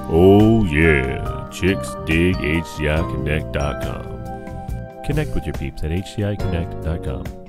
Oh yeah, chicks dig HDIConnect.com. Connect with your peeps at HDIConnect.com.